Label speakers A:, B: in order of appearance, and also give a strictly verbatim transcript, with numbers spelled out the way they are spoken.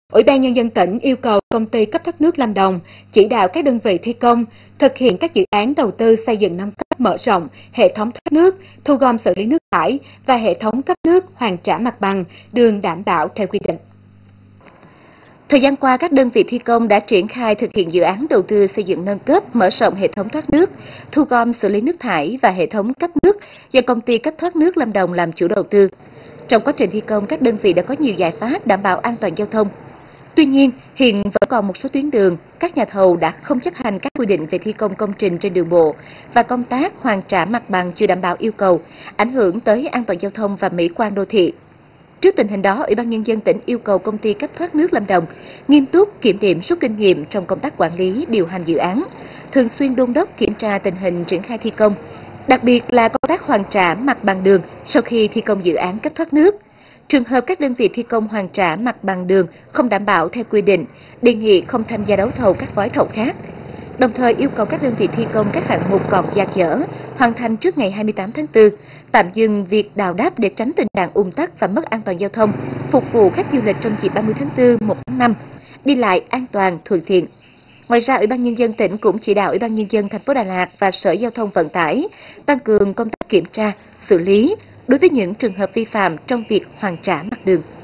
A: Ủy ban Nhân dân tỉnh yêu cầu công ty cấp thoát nước Lâm Đồng chỉ đạo các đơn vị thi công thực hiện các dự án đầu tư xây dựng nâng cấp mở rộng hệ thống thoát nước, thu gom xử lý nước thải và hệ thống cấp nước hoàn trả mặt bằng, đường đảm bảo theo quy định.
B: Thời gian qua, các đơn vị thi công đã triển khai thực hiện dự án đầu tư xây dựng nâng cấp, mở rộng hệ thống thoát nước, thu gom xử lý nước thải và hệ thống cấp nước do công ty cấp thoát nước Lâm Đồng làm chủ đầu tư. Trong quá trình thi công, các đơn vị đã có nhiều giải pháp đảm bảo an toàn giao thông. Tuy nhiên, hiện vẫn còn một số tuyến đường, các nhà thầu đã không chấp hành các quy định về thi công công trình trên đường bộ và công tác hoàn trả mặt bằng chưa đảm bảo yêu cầu, ảnh hưởng tới an toàn giao thông và mỹ quan đô thị. Trước tình hình đó, Ủy ban Nhân dân tỉnh yêu cầu công ty cấp thoát nước Lâm Đồng nghiêm túc kiểm điểm rút kinh nghiệm trong công tác quản lý, điều hành dự án, thường xuyên đôn đốc kiểm tra tình hình triển khai thi công, đặc biệt là công tác hoàn trả mặt bằng đường sau khi thi công dự án cấp thoát nước. Trường hợp các đơn vị thi công hoàn trả mặt bằng đường không đảm bảo theo quy định, đề nghị không tham gia đấu thầu các gói thầu khác. Đồng thời yêu cầu các đơn vị thi công các hạng mục còn dang dở hoàn thành trước ngày hai mươi tám tháng tư, tạm dừng việc đào đắp để tránh tình trạng ùn tắc và mất an toàn giao thông, phục vụ khách du lịch trong dịp ba mươi tháng tư, một tháng năm, đi lại an toàn, thuận tiện. Ngoài ra, Ủy ban Nhân dân tỉnh cũng chỉ đạo Ủy ban Nhân dân thành phố Đà Lạt và Sở Giao thông Vận tải tăng cường công tác kiểm tra, xử lý đối với những trường hợp vi phạm trong việc hoàn trả mặt đường.